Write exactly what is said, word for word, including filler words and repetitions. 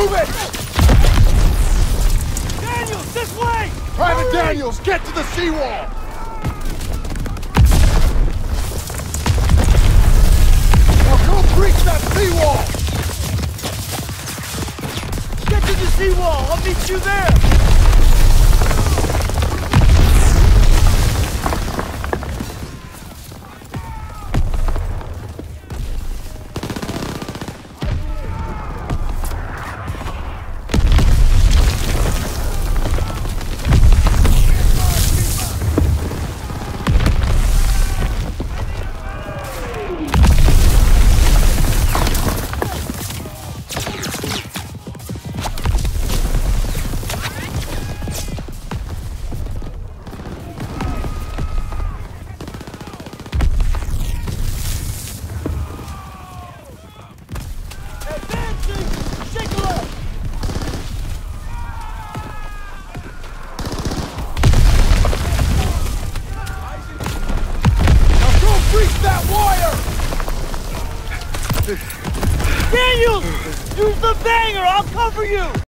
Move it! Daniels, this way! Private Daniels, get to the seawall! Now go breach that seawall! Get to the seawall! I'll meet you there! Daniels! Use the banger! I'll cover you!